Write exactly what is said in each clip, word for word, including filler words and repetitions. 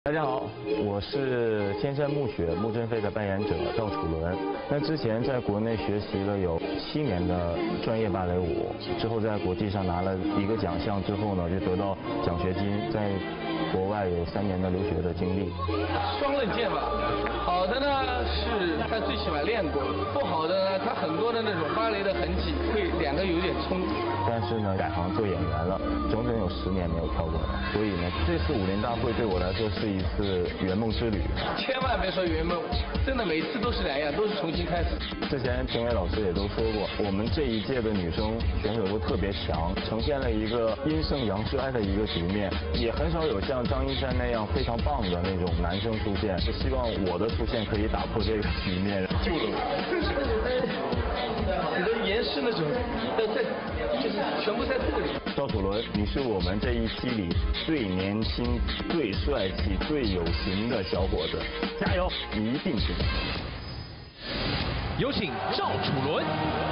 大家好，我是天山暮雪穆振飞的扮演者赵楚伦。那之前在国内学习了有七年的专业芭蕾舞，之后在国际上拿了一个奖项之后呢，就得到奖学金，在国外有三年的留学的经历。 双刃剑吧，好的呢是他最起码练过，不好的呢他很多的那种芭蕾的痕迹会两个有点冲突。 但是呢，改行做演员了，整整有十年没有跳过了，所以呢，这次武林大会对我来说是一次圆梦之旅。 千万别说圆梦，真的每次都是两样，都是重新开始。 之前评委老师也都说过，我们这一届的女生选手都特别强，呈现了一个阴盛阳衰的一个局面，也很少有像张一山那样非常棒的那种男生出现。是希望我的出现可以打破这个局面。 救了我！你的颜是那种要在，就是全部在这里。 赵楚伦，你是我们这一期里最年轻、最帅气、最有型的小伙子，加油，你一定行！ 有请赵楚伦。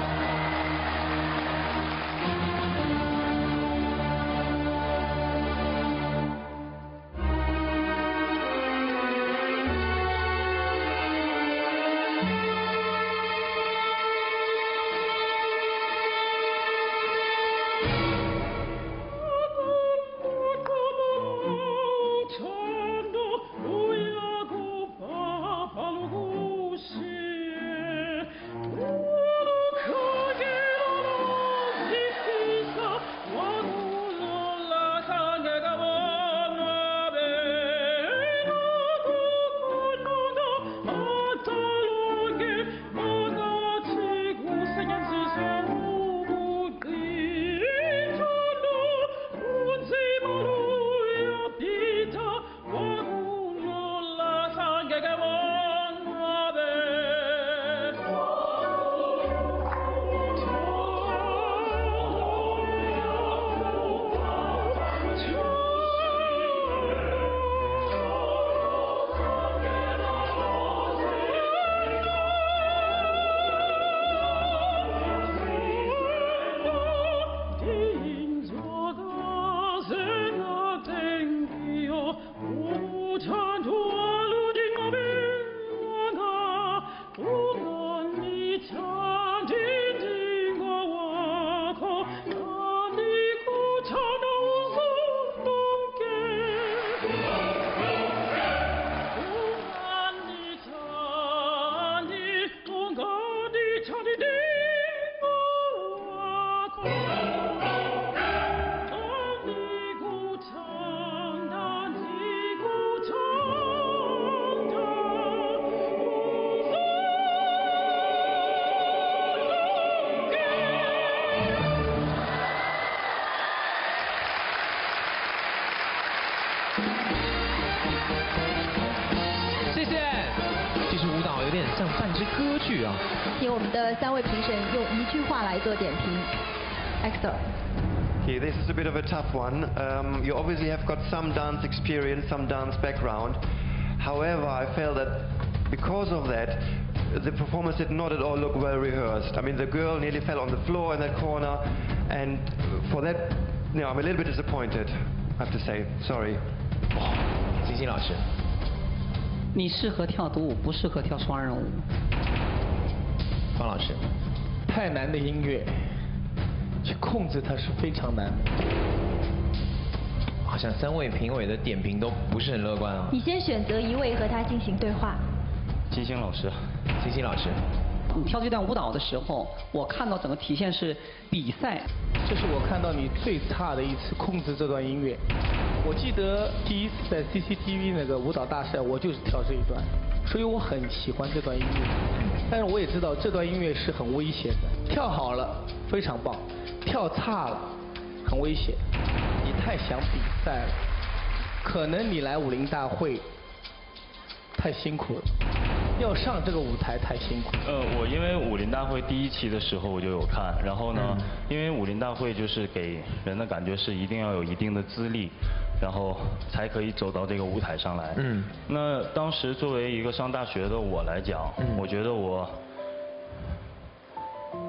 像半支歌剧啊！ 请我们的三位评审用一句话来做点评。Axel。 Okay, this is a bit of a tough one. Um, you obviously have got some dance experience, some dance background. However, I felt that because of that, the performance did not at all look well rehearsed. I mean, the girl nearly fell on the floor in that corner, and for that, you know, I'm a little bit disappointed, I have to say. Sorry. 金星老师。 你适合跳独舞，不适合跳双人舞。 方老师， 太难的音乐，去控制它是非常难的。 好像三位评委的点评都不是很乐观啊。 你先选择一位和他进行对话。 金星老师， 金星老师， 你跳这段舞蹈的时候，我看到整个体现是比赛。 这是我看到你最差的一次控制这段音乐。 我记得第一次在 C C T V 那个舞蹈大赛，我就是跳这一段，所以我很喜欢这段音乐。但是我也知道这段音乐是很危险的，跳好了非常棒，跳差了很危险。你太想比赛了，可能你来武林大会太辛苦了。要上这个舞台太辛苦。 呃，我因为武林大会第一期的时候我就有看，然后呢，嗯、因为武林大会就是给人的感觉是一定要有一定的资历，然后才可以走到这个舞台上来。嗯。那当时作为一个上大学的我来讲，嗯、我觉得我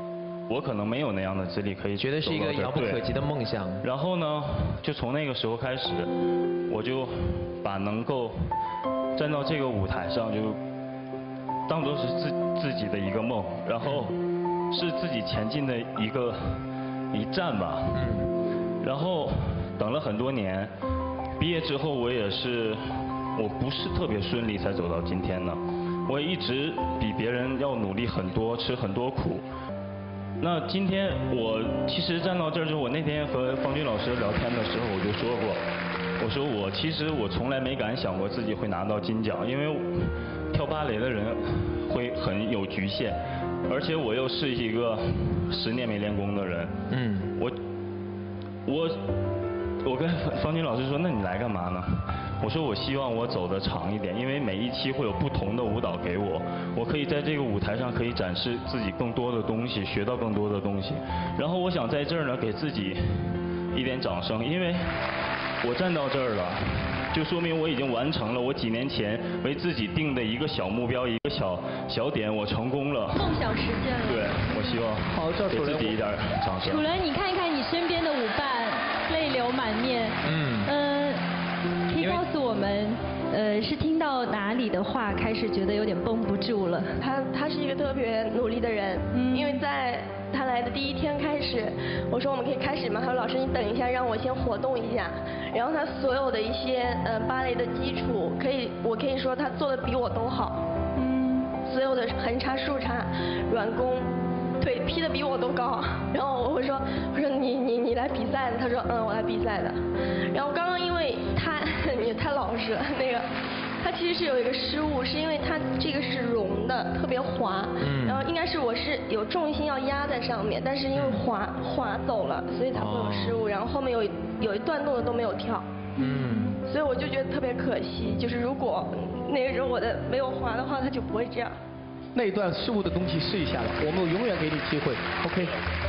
我可能没有那样的资历可以觉得是一个遥不可及的梦想。 然后呢，就从那个时候开始，我就把能够站到这个舞台上，就当做是自自己的一个梦，然后是自己前进的一个一站吧。嗯。然后等了很多年，毕业之后我也是，我不是特别顺利才走到今天的，我也一直比别人要努力很多，吃很多苦。那今天我其实站到这儿之后，我那天和方军老师聊天的时候，我就说过，我说我其实我从来没敢想过自己会拿到金奖，因为跳芭蕾的人会很有局限，而且我又是一个十年没练功的人。嗯。我我我跟方军老师说，那你来干嘛呢？我说我希望我走得长一点，因为每一期会有不同的舞蹈给我，我可以在这个舞台上可以展示自己更多的东西，学到更多的东西。然后我想在这儿呢给自己一点掌声，因为我站到这儿了，就说明我已经完成了我几年前为自己定的一个小目标，一个小小点，我成功了。 梦想实现了。 对，我希望好，赵楚给自己一点掌声。 楚伦，你看一看你身边的舞伴，泪流满面。嗯。呃，可以告诉我们，呃，是听到哪里的话开始觉得有点绷不住了？ 他他是一个特别努力的人，嗯，因为在他来的第一天开始，我说我们可以开始吗？他说老师你等一下，让我先活动一下。然后他所有的一些呃芭蕾的基础，可以我可以说他做的比我都好，嗯，所有的横插、竖插、软弓。腿劈的比我都高，然后我说我说你你你来比赛的，他说嗯我来比赛的，然后刚刚因为他也太老实了，那个他其实是有一个失误，是因为他这个是绒的，特别滑，嗯，然后应该是我是有重心要压在上面，但是因为滑滑走了，所以才会有失误，然后后面有有一段动作都没有跳，嗯，所以我就觉得特别可惜，就是如果那个时候我的没有滑的话，他就不会这样。 那一段失误的东西试一下吧，我们永远给你机会 ，OK。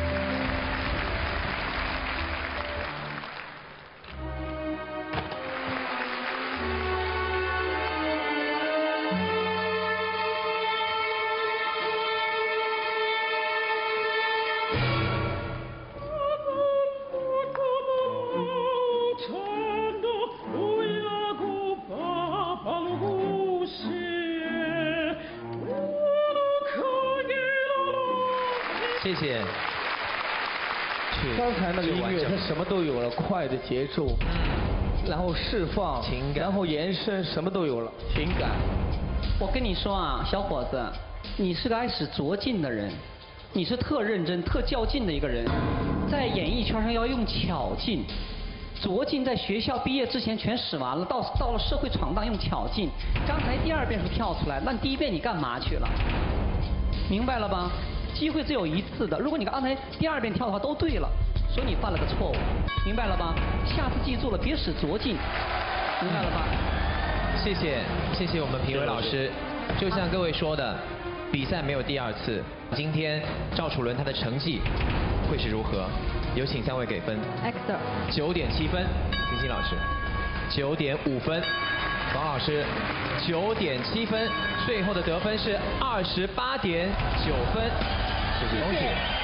谢谢。 刚才那个音乐，它什么都有了，快的节奏，嗯，然后释放，情感，然后延伸，什么都有了，情感。 我跟你说啊，小伙子，你是个爱使拙劲的人，你是特认真、特较劲的一个人，在演艺圈上要用巧劲。拙劲在学校毕业之前全使完了，到到了社会闯荡用巧劲。刚才第二遍是跳出来，那第一遍你干嘛去了？明白了吧？机会只有一次的，如果你刚才第二遍跳的话都对了，所以你犯了个错误，明白了吧？下次记住了，别使拙劲，明白了吧？ 谢谢，谢谢我们评委老师。就像各位说的，比赛没有第二次。今天赵楚伦他的成绩会是如何？有请三位给分。 X 九点七分，金星老师。九点五分，王老师。九点七分，最后的得分是二十八点九分。谢谢。